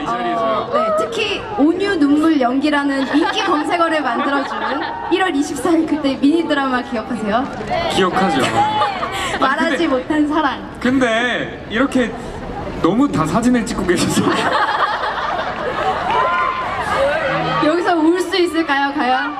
이 자리에서요. 네, 특히 온유 눈물 연기라는 인기 검색어를 만들어준 1월 24일 그때 미니 드라마 기억하세요? 기억하죠. 말하지 못한 사랑. 근데 이렇게 너무 다 사진을 찍고 계셔서 여기서 울 수 있을까요, 과연?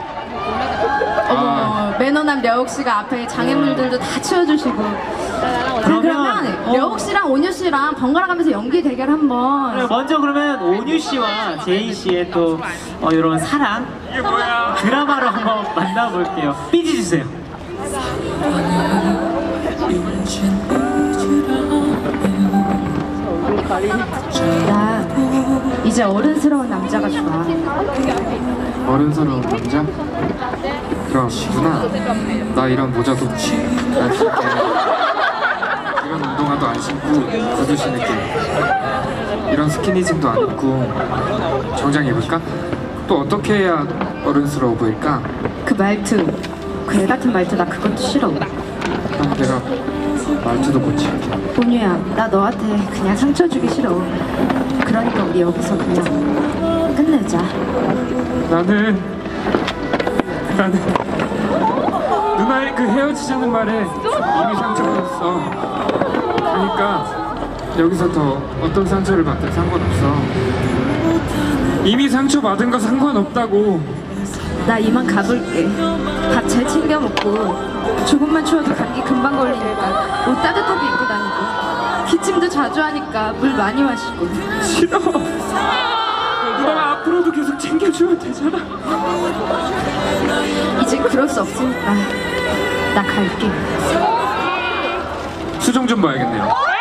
어머, 매너남 려욱 씨가 앞에 장애물들도 다 치워주시고. 그러면 려욱 씨랑 온유 씨랑 번갈아 가면서 연기 대결 한번. 네, 먼저 그러면 온유 씨와 제이 씨의 또 이런 사랑 이게 뭐야? 드라마로 한번 만나볼게요. 삐지 주세요. 나 이제 어른스러운 남자가 좋아. 어른스러운 남자? 그럼 누나, 나 이런 모자도 안 신게, 이런 운동화도 안 신고 구두 신을게, 이런 스키니진도 안 입고 정장 입을까? 또 어떻게 해야 어른스러워 보일까? 그 말투, 그 애 같은 말투 나 그것도 싫어. 그럼 내가 말투도 고칠게. 온유야, 나 너한테 그냥 상처 주기 싫어. 그러니까 우리 여기서 그냥 끝내자. 나는 누나의 그 헤어지자는 말에 이미 상처받았어. 그러니까 여기서 더 어떤 상처를 받든 상관없어. 이미 상처받은 거 상관없다고. 나 이만 가볼게. 밥 잘 챙겨 먹고 조금만 추워도 감기 금방 걸리니까 옷 따뜻하게 입고 다니고 기침도 자주 하니까 물 많이 마시고. 싫어. 누나가 앞으로도 계속 챙겨주면 되잖아. 이제 그럴 수 없으니까 나 갈게. 수정 좀 봐야겠네요.